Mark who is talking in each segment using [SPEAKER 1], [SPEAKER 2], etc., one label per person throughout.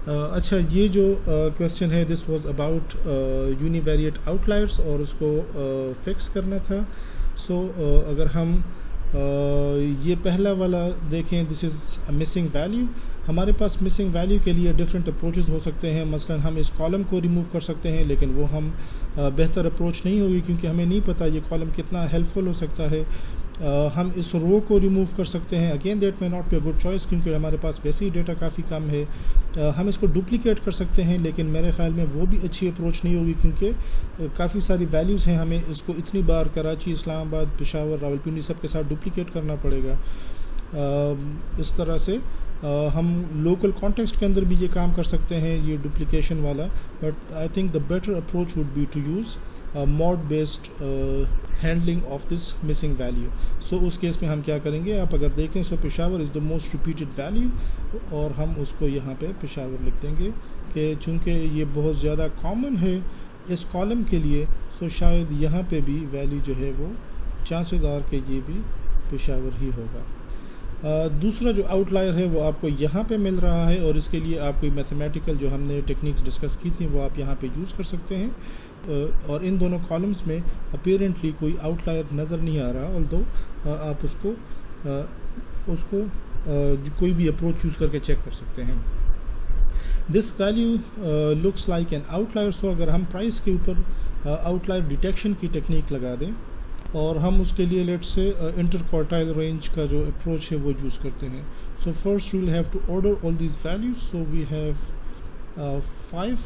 [SPEAKER 1] अच्छा, ये जो क्वेश्चन है this was about univariate outliers और उसको फिक्स करना था। सो अगर हम ये पहला वाला देखें, दिस इज़ मिसिंग वैल्यू। हमारे पास मिसिंग वैल्यू के लिए डिफरेंट अप्रोचेस हो सकते हैं। मसलन हम इस कॉलम को रिमूव कर सकते हैं, लेकिन वो हम बेहतर अप्रोच नहीं होगी क्योंकि हमें नहीं पता ये कॉलम कितना हेल्पफुल हो सकता है। हम इस रो को रिमूव कर सकते हैं, again that may not be a good choice क्योंकि हमारे पास वैसे ही डेटा काफ़ी कम है। हम इसको डुप्लीकेट कर सकते हैं, लेकिन मेरे ख्याल में वो भी अच्छी अप्रोच नहीं होगी क्योंकि काफ़ी सारी वैल्यूज़ हैं, हमें इसको इतनी बार कराची, इस्लामाबाद, पेशावर, रावलपिंडी सब के साथ डुप्लीकेट करना पड़ेगा। इस तरह से हम लोकल कॉन्टेक्स्ट के अंदर भी ये काम कर सकते हैं, ये डुप्लीकेशन वाला। But I think the better approach would be to use mode based handling of this missing value. So उस केस में हम क्या करेंगे, आप अगर देखें, so Peshawar is the most repeated value और हम उसको यहाँ पे पेशावर लिख देंगे कि चूँकि ये बहुत ज़्यादा कॉमन है इस कॉलम के लिए, सो शायद यहाँ पे भी वैल्यू जो है वो चांसेस आर के ये भी पेशावर ही होगा। दूसरा जो आउटलायर है वो आपको यहाँ पे मिल रहा है और इसके लिए आप कोई मैथमेटिकल जो हमने टेक्निक्स डिस्कस की थी वो आप यहाँ पे यूज़ कर सकते हैं। और इन दोनों कॉलम्स में अपीरेंटली कोई आउटलायर नज़र नहीं आ रहा, ऑल्दो आप उसको कोई भी अप्रोच यूज़ करके चेक कर सकते हैं। This value looks like an outlier. So अगर हम प्राइस के ऊपर आउटलायर डिटेक्शन की टेक्निक लगा दें और हम उसके लिए let's say inter quartile range का जो अप्रोच है वो यूज़ करते हैं। So first we will have to order all these values. So we have 5,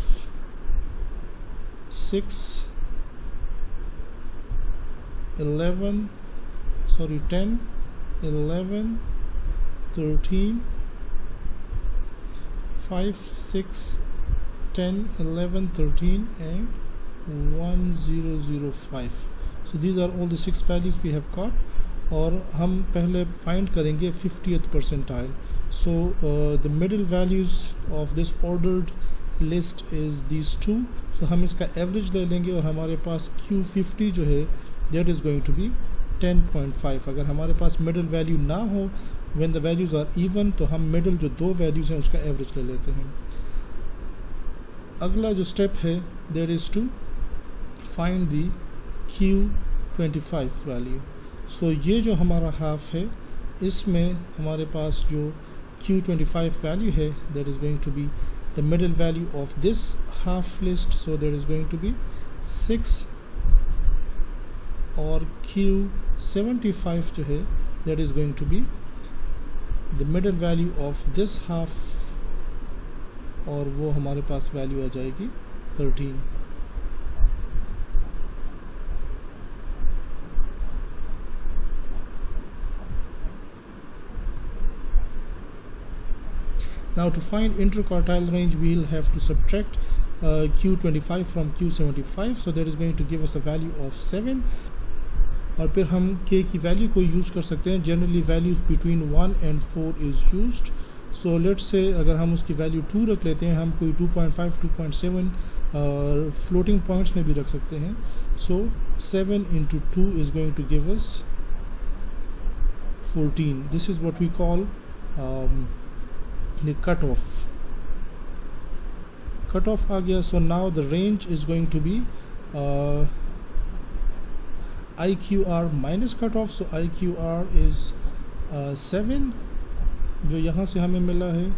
[SPEAKER 1] 6, 11, 10, 11, 13, 5, 6, 10, 11, 13 and 1005. So these are all the 6 values we have got और हम पहले find करेंगे 50th percentile. So the middle values of this ordered list is these two. So हम इसका average ले लेंगे और हमारे पास Q50 जो है that is going to be 10.5. अगर हमारे पास middle value ना हो when the values are even, तो हम middle जो दो values हैं उसका average ले लेते हैं। अगला जो step है that is to find the Q25 value. So ये जो हमारा हाफ है इसमें हमारे पास जो Q25 वैल्यू है that is going to be the middle value of this half list. So that is going to be 6 और Q75 जो है that is going to be the middle value of this half और वो हमारे पास value आ जाएगी 13। Now to find interquartile range we will have to subtract Q25 from Q75, so that is going to give us a value of 7। और फिर हम K की value को use कर सकते हैं। Generally values between 1 and 4 is used. So let's say अगर हम उसकी वैल्यू 2 रख लेते हैं, हम कोई 2.5, 2.7 फ्लोटिंग पॉइंट्स में भी रख सकते हैं। So 7 into 2 is going to give us 14। This is what we call the cutoff आ गया। So now the range is going to be IQR minus cutoff. So IQR is 7 जो यहाँ से हमें मिला है।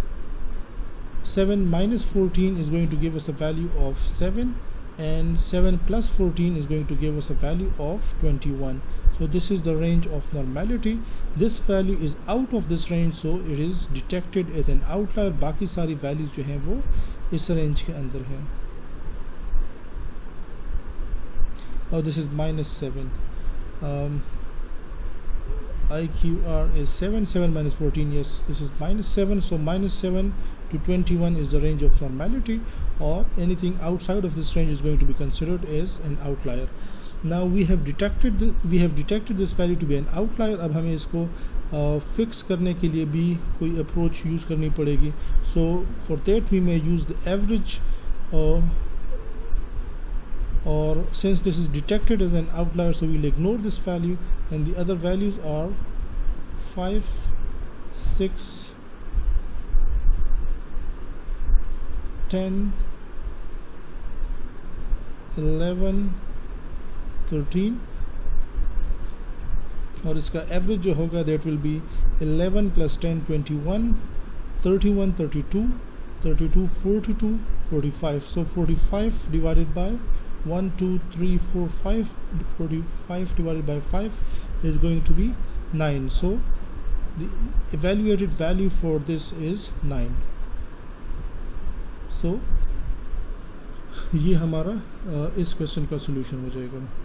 [SPEAKER 1] 7 minus 14 is going to give us a value of 7 and 7 plus 14 is going to give us a value of 21. So this is the range of normality. This value is out of this range, so it is detected as an outlier. बाकी सारी values जो हैं वो इस range के अंदर हैं। Oh, this is -7. IQR is 7, 7 minus 14, yes, this is -7. So -7 to 21 is the range of normality, or anything outside of this range is going to be considered as an outlier. Now we have detected this value to be an outlier. अब हमें इसको fix करने के लिए भी कोई approach use करनी पड़ेगी। So for that we may use the average, or since this is detected as an outlier, so we'll ignore this value, and the other values are 5, 6, 10 11 13 और इसका एवरेज जो होगा that will be 11 + 10 21 31 32 32 42 45. So 45 divided by 1 2 3 4 5, 45 divided by 5 is going to be 9. So the evaluated value for this is 9. So ये हमारा इस question का solution हो जाएगा.